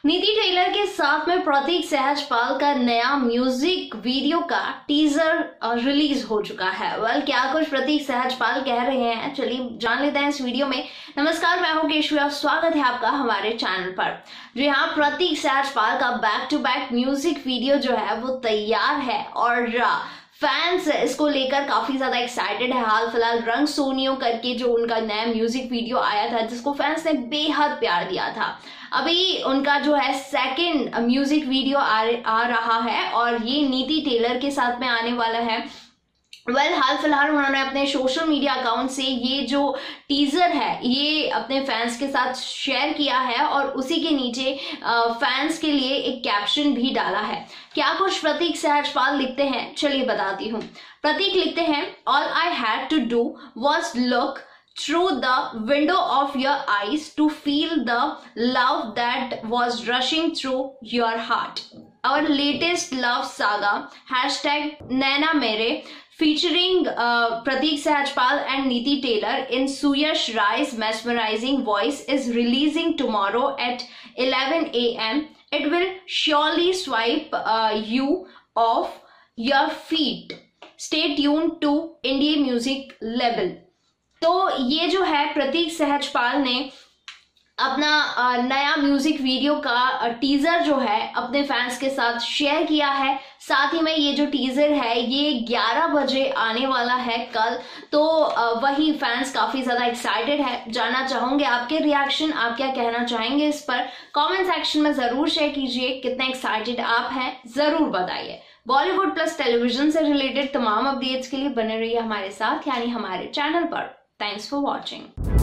नीति टेलर के साथ में प्रतीक सहजपाल का नया म्यूजिक वीडियो का टीजर रिलीज हो चुका है। क्या कुछ प्रतीक सहजपाल कह रहे हैं, चलिए जान लेते हैं इस वीडियो में। नमस्कार, मैं हूं केशवी, स्वागत है आपका हमारे चैनल पर। जी हाँ, प्रतीक सहजपाल का back to back music video जो है वो तैयार है और फैंस इसको लेकर काफी ज्यादा एक्साइटेड है। हाल फिलहाल रंग सोनियो करके जो उनका नया म्यूजिक वीडियो आया था, जिसको फैंस ने बेहद प्यार दिया था, अभी उनका जो है सेकंड म्यूजिक वीडियो आ रहा है और ये नीति टेलर के साथ में आने वाला है। हाल फिलहाल उन्होंने अपने सोशल मीडिया अकाउंट से ये जो टीजर है ये अपने फैंस के साथ शेयर किया है और उसी के नीचे फैंस के लिए एक कैप्शन भी डाला है। क्या कुछ प्रतीक सहजपाल लिखते हैं, चलिए बताती हूँ। प्रतीक लिखते हैं, all I had to do was look through the window of your eyes to feel the love that was rushing through your heart. Our latest love saga #Naina Mere featuring Prateek Sehajpal and Neeti Taylor in Suyash Rai's mesmerizing voice is releasing tomorrow at 11 a.m. It will surely swipe you off your feet. Stay tuned to Indie Music Label. तो ये जो है प्रतीक सहजपाल ने अपना नया music video का teaser जो है अपने फैंस के साथ शेयर किया है। साथ ही में ये जो टीजर है ये 11 बजे आने वाला है कल। तो वही फैंस काफी ज्यादा एक्साइटेड है। जानना चाहूंगे आपके रिएक्शन, आप क्या कहना चाहेंगे इस पर कमेंट सेक्शन में जरूर शेयर कीजिए। कितने एक्साइटेड आप हैं जरूर बताइए। बॉलीवुड प्लस टेलीविजन से रिलेटेड तमाम अपडेट्स के लिए बने रहिए हमारे साथ, यानी हमारे चैनल पर। Thanks for watching.